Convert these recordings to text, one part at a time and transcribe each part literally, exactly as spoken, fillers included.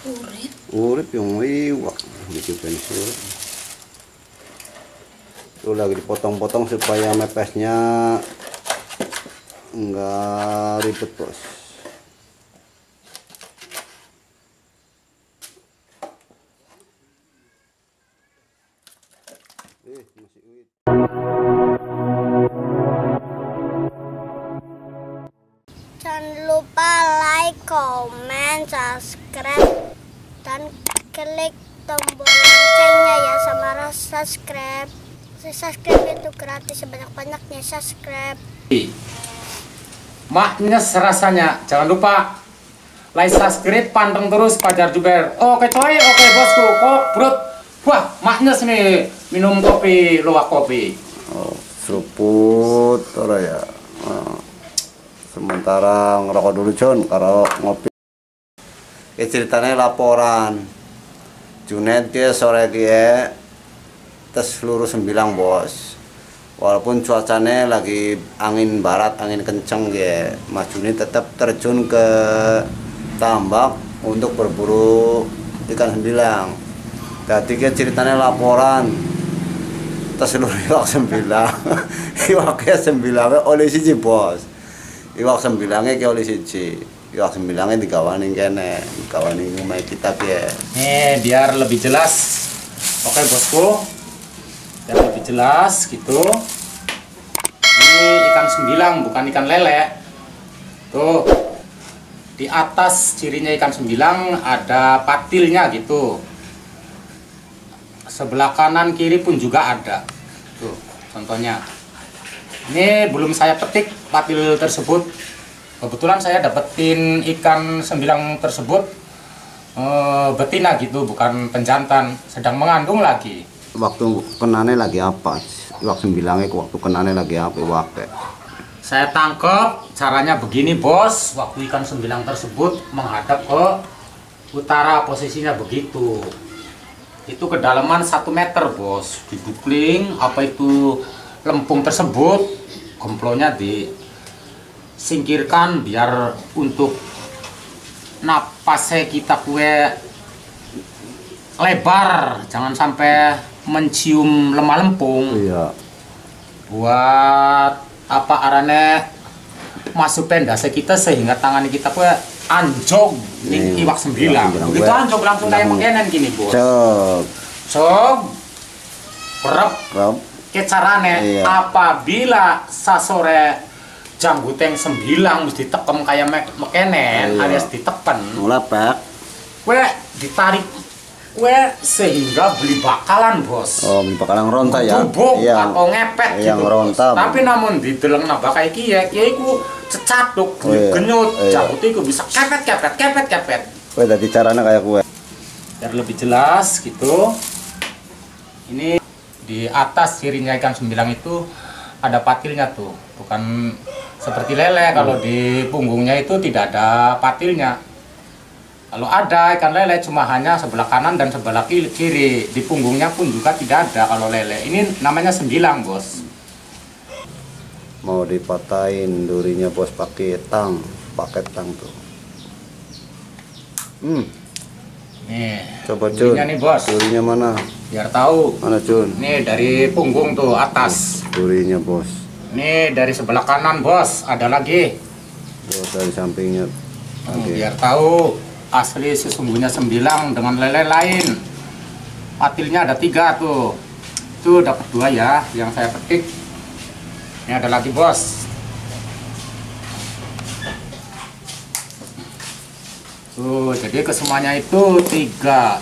Urip. Urip yang iwak. Bikin pensil. Itu lagi dipotong-potong supaya mepesnya enggak ribet, bos. Eh, masih uit. Jangan lupa like, comment, subscribe, dan klik tombol loncengnya ya, sama subscribe. Subscribe itu gratis, sebanyak-banyaknya subscribe. Maknyes rasanya. Jangan lupa like, subscribe, panteng terus Fajar Juber. Oke coy, oke bosku. Kok brut. Wah, maknyes nih minum kopi, luwak kopi. Oh, seruput ora ya. Nah, sementara ngerokok dulu John, karo ngopi. Ini ceritanya laporan. Junet dia sore dia tes lurus sembilang, bos. Walaupun cuacanya lagi angin barat, angin kenceng ya, Mas Juni tetap terjun ke tambak untuk berburu ikan sembilang. Tadi kan ceritanya laporan tes lurus iwak sembilang. Iwaknya sembilangnya oleh siji, bos. Iwak sembilangnya ke oleh siji. Iwak sembilangnya digawani kene, digawani rumah kita ya. Nih biar lebih jelas. Oke bosku. Biar lebih jelas gitu. Ini ikan sembilang, bukan ikan lele. Tuh. Di atas cirinya ikan sembilang ada patilnya gitu. Sebelah kanan kiri pun juga ada. Tuh, contohnya. Ini belum saya petik patil tersebut. Kebetulan saya dapetin ikan sembilang tersebut e, betina gitu, bukan penjantan, sedang mengandung lagi. Waktu kenane lagi apa? Iwak sembilangnya waktu kenane lagi apa iwaknya? Saya tangkap caranya begini, bos. Waktu ikan sembilang tersebut menghadap ke utara, posisinya begitu. Itu kedalaman satu meter, bos. Didukling apa itu lempung tersebut, gemplonya disingkirkan biar untuk napasnya kita kue lebar, jangan sampai mencium lemah lempung. Iya. Buat apa arane masuk pendase kita sehingga tangan kita kue anjog nih iwak sembilang. Begitu anjog langsung kayak mengenen gini, bos. Cok. Cok. Perep. Perep. Kecarane iya. Apabila sasore jangguteng sembilang mesti ditekem kayak mekenen, iya. Alias ditepen. Ngelepek. Kue ditarik kue sehingga beli bakalan, bos. Oh, beli bakalan ronta ya. Bubuk iya. atau ngepet yang gitu. Ronta, tapi bro. Namun di deleng nabak kayak kiye, kiye iku cecatuk, oh, iya. genyut, iya. janggutnya iku bisa kepet kepet kepet kepet. Kue tadi caranya kayak kue. Biar lebih jelas gitu. Ini di atas cirinya ikan sembilang itu ada patilnya tuh, bukan seperti lele. Hmm. Kalau di punggungnya itu tidak ada patilnya. Kalau ada ikan lele cuma hanya sebelah kanan dan sebelah kiri, di punggungnya pun juga tidak ada kalau lele. Ini namanya sembilang, bos. Mau dipatahin durinya, bos, pakai tang, pakai tang tuh. Hmm. Nih. Coba Jun. Durinya nih, bos. Durinya mana? Biar tahu. Mana Jun? Nih dari punggung tuh atas. Durinya, bos. Nih dari sebelah kanan, bos. Ada lagi. Tuh, dari sampingnya. Hmm, biar tahu asli sesungguhnya sembilang dengan lele lain. Patilnya ada tiga tuh. Itu dapat dua ya, yang saya petik. Ini ada lagi, bos. Tuh, jadi kesemuanya itu tiga.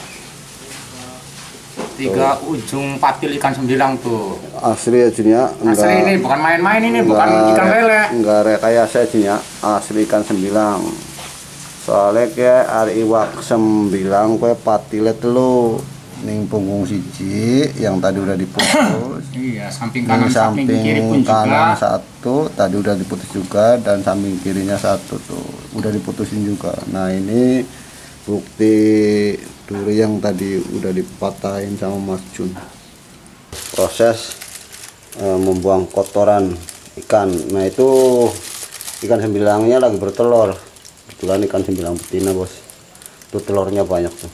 Tiga tuh. Ujung patil ikan sembilang tuh. Asli ya Jun ya. Asli ini bukan main-main, ini bukan ikan lele. Enggak rekayasa Jun ya. Asli ikan sembilang. Soalnya kayak ada iwak sembilang kue patile telu ning punggung siji yang tadi udah diputus. Iya, samping kanan samping, samping kiri pun kanan juga. Satu tadi udah diputus juga, dan samping kirinya satu tuh udah diputusin juga. Nah ini bukti duri yang tadi udah dipatahin sama Mas Jun. Proses e, membuang kotoran ikan. Nah itu ikan sembilangnya lagi bertelur. Kebetulan ikan sembilang betina, bos. Tuh telurnya banyak tuh.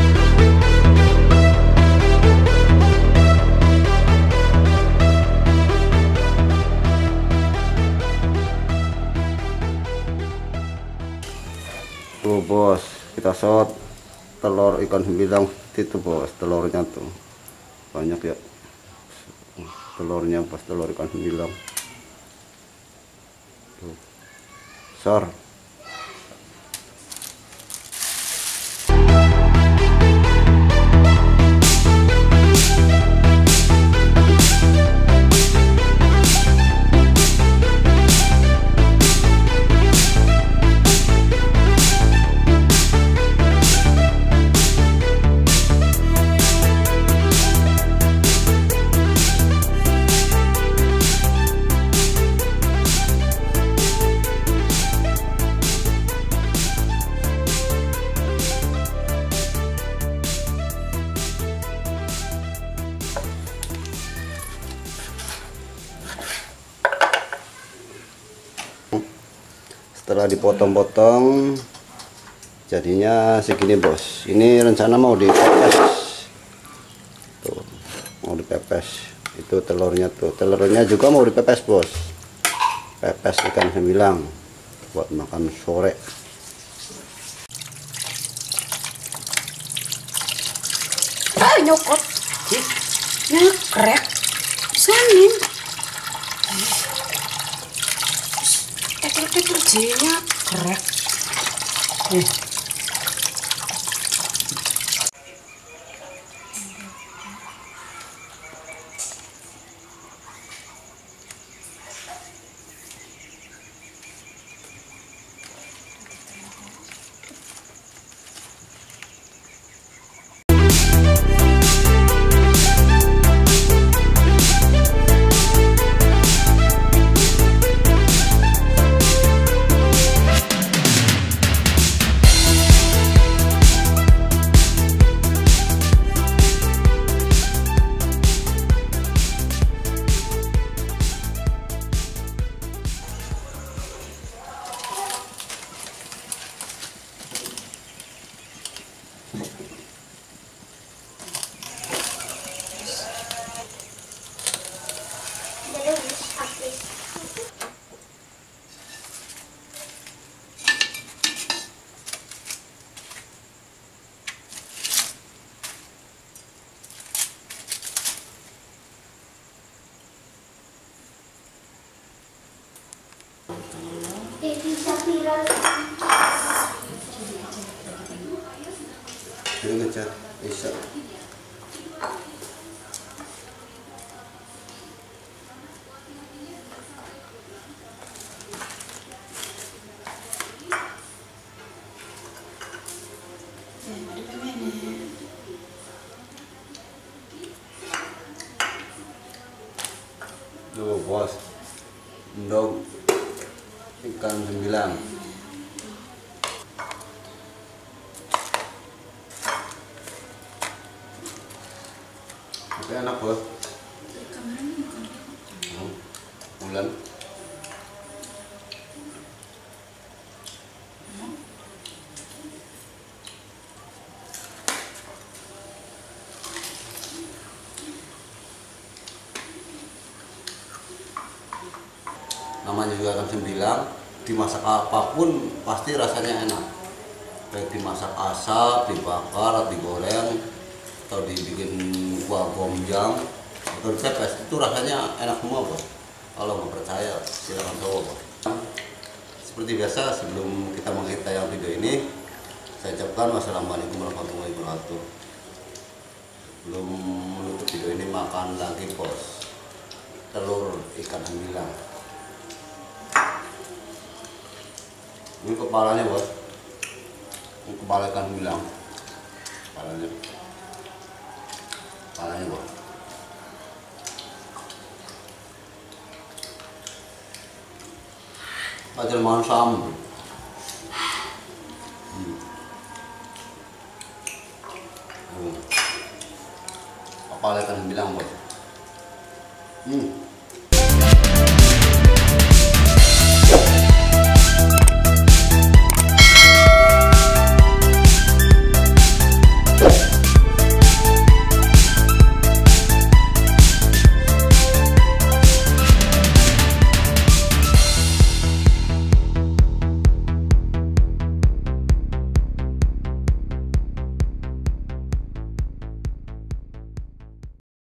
Tuh bos, kita shot telur ikan sembilang itu bos, telurnya tuh banyak ya, telurnya pas telur ikan sembilang tuh besar. Setelah dipotong-potong jadinya segini bos. Ini rencana mau dipepes tuh, mau dipepes itu telurnya tuh, telurnya juga mau dipepes bos, pepes ikan sembilang buat makan sore. Ah, nyokot nyakrek sanin teker-teker jinya krek. Eh. Ini ngecat bisa. Tuh bos, endog ikan sembilang. Tapi enak bos. Oh, bulan. Namanya juga ikan sembilang, dimasak apapun pasti rasanya enak. Baik dimasak asap, dibakar, digoreng, atau dibikin kuah gomjang, atau dipepes, itu rasanya enak semua bos. Kalau nggak percaya silakan coba bos. Seperti biasa sebelum kita mengakhiri tayang video ini, saya ucapkan wassalamualaikum warahmatullahi wabarakatuh. Belum menutup video ini, makan lagi bos telur ikan sembilang. Ini kepalanya bos, ini kepala ikan sembilang, kepalanya, kepalanya bos. Ajar makan sam. Hmm. Hmm. Kepala ikan sembilang bos. Hmm.